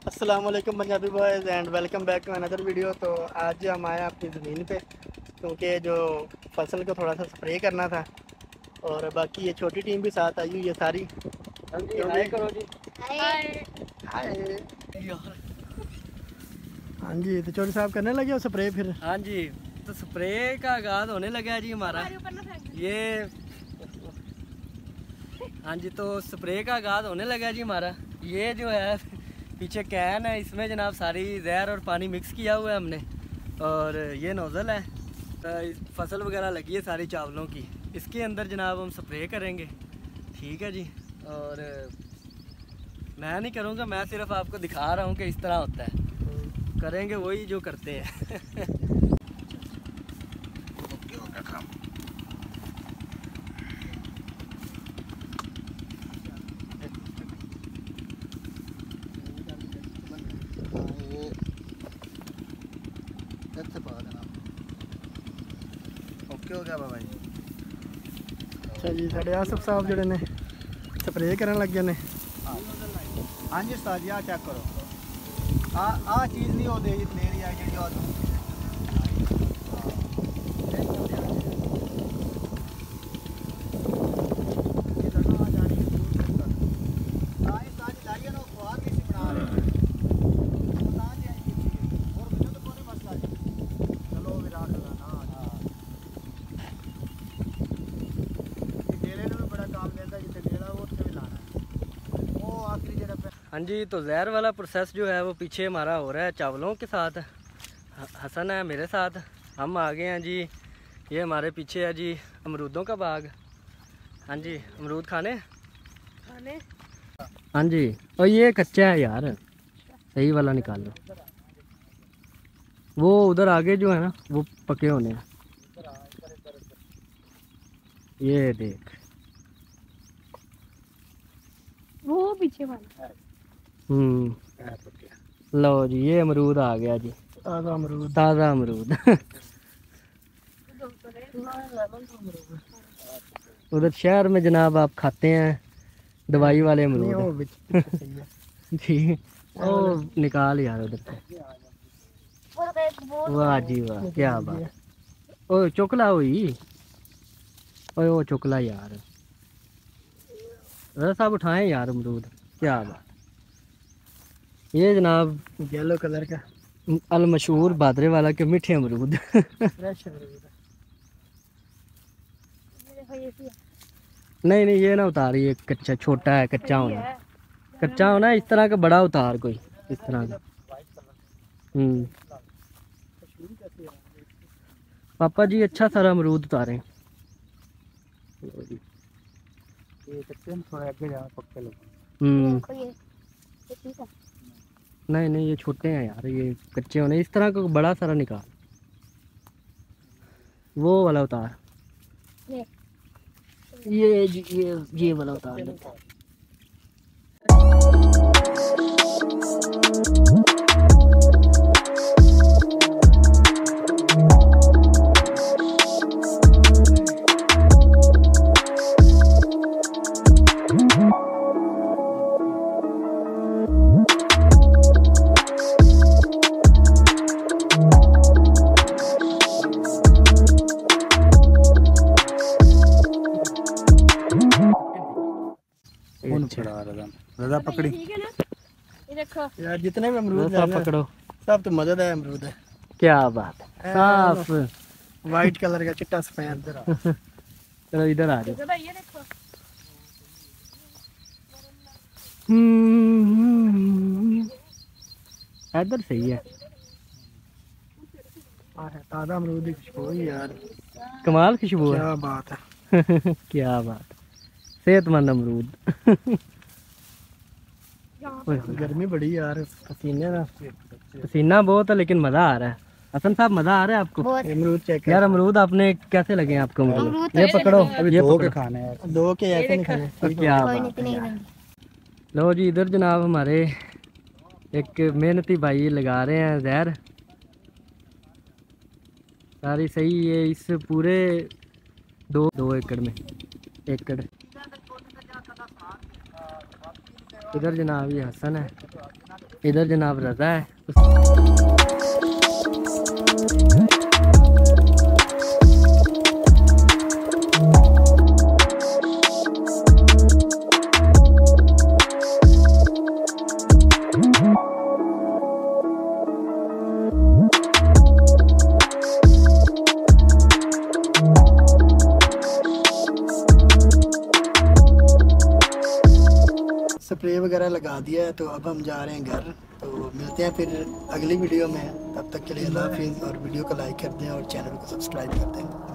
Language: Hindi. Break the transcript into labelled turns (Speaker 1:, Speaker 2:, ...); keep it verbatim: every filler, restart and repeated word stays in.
Speaker 1: अस्सलाम वालेकुम Punjabi boys and welcome back to another video. तो आज हम आए अपनी ज़मीन पे क्योंकि जो फसल को थोड़ा सा स्प्रे करना था और बाकी ये छोटी टीम भी साथ आई हुई है सारी। हाय करो जी। हाय हाय। हाँ जी, तो चोरी साहब करने लगे हो स्प्रे फिर?
Speaker 2: हाँ जी, तो स्प्रे का आगाज़ होने लगा है जी हमारा ये। हाँ जी, तो स्प्रे का आगाज़ होने लगा है जी हमारा। ये जो है पीछे कैन है, इसमें जनाब सारी जहर और पानी मिक्स किया हुआ है हमने, और ये नोज़ल है। तो फसल वगैरह लगी है सारी चावलों की, इसके अंदर जनाब हम स्प्रे करेंगे। ठीक है जी। और मैं नहीं करूँगा, मैं सिर्फ आपको दिखा रहा हूँ कि इस तरह होता है, करेंगे वही जो करते हैं। ओके हो गया बाबा जी।
Speaker 1: अच्छा जी, साढ़े आसफ साहब जोड़े ने स्प्रे करने लगे ने।
Speaker 3: हाँ जी उस्ताद जी, आ चेक करो, आ आ चीज़ नहीं होती मेरी आई जी और
Speaker 2: हाँ जी, तो जहर वाला प्रोसेस जो है वो पीछे हमारा हो रहा है चावलों के साथ। हसन है मेरे साथ, हम आ गए हैं जी। ये हमारे पीछे है जी अमरूदों का बाग। हाँ जी, अमरूद खाने खाने हाँ जी। और ये कच्चा है यार, सही वाला निकाल लो। वो उधर आगे जो है ना वो पके होने हैं। ये देख,
Speaker 4: वो पीछे वाला।
Speaker 2: हम्म लो जी, ये अमरूद आ गया जी,
Speaker 1: ताज़ा अमरूद।
Speaker 2: ताज़ा अमरूद। उधर शहर में जनाब आप खाते हैं दवाई वाले अमरूद जी। ओ निकाल यार उधर से। वाह जी वाह, क्या बात। ओ चोकला हुई, ओए ओ चोकला यार। सब उठाएं यार अमरूद, क्या बात। ये जनाब
Speaker 1: येलो कलर का
Speaker 2: अल मशहूर बादरे वाला के मीठे अमरूद।
Speaker 1: फ्रेश अमरूद।
Speaker 2: नहीं नहीं, ये ना उतार, ये कच्चा छोटा है, कच्चा होना, कच्चा होना इस तरह का, बड़ा उतार कोई इस तरह का। हम्म पापा जी अच्छा सारा अमरूद उतारें।
Speaker 3: ये थोड़ा आगे जाओ, पक्के लोग।
Speaker 2: हम्म नहीं नहीं, ये छोटे हैं यार, ये कच्चे होने इस तरह का बड़ा सारा निकाल। वो वाला उतार, ये ये ये, ये वाला उतार लेते हैं।
Speaker 3: रजा पकड़ी
Speaker 1: यार, जितने भी अमरूद
Speaker 2: सब पकड़ो,
Speaker 1: सब तो मजेदार अमरूद है।
Speaker 2: क्या बात है, साफ
Speaker 1: वाइट कलर का चिट्टा सफेद।
Speaker 2: चलो इधर आ जाओ। इधर सही है,
Speaker 1: ताज़ा अमरूद की खुशबू यार,
Speaker 2: कमाल खुशबू है।
Speaker 1: क्या बात है।
Speaker 2: क्या बात, सेहतमंद अमरूद।
Speaker 1: गर्मी बड़ी यार, पसीने ना
Speaker 2: पसीना बहुत है लेकिन मजा आ रहा है। हसन साहब मजा आ रहा है आपको?
Speaker 1: अमरूद चेक
Speaker 2: यार अमरूद आपने कैसे लगे आपको अमरूद? ये पकड़ो,
Speaker 3: अभी
Speaker 2: ये
Speaker 3: दो
Speaker 2: पकड़ो।
Speaker 3: के खाने हैं,
Speaker 1: दो के ऐसे नहीं खाने।
Speaker 2: क्या बात है। लो जी, इधर जनाब हमारे एक मेहनती भाई लगा रहे हैं जहर, सारी सही है इस पूरे दो दो एकड़ में, एकड़ इधर जनाब ये हसन है, इधर जनाब रज़ा है।
Speaker 1: स्प्रे वगैरह लगा दिया है, तो अब हम जा रहे हैं घर। तो मिलते हैं फिर अगली वीडियो में, तब तक के लिए अल्लाह हाफिज़। और वीडियो को लाइक कर दें और चैनल को सब्सक्राइब कर दें।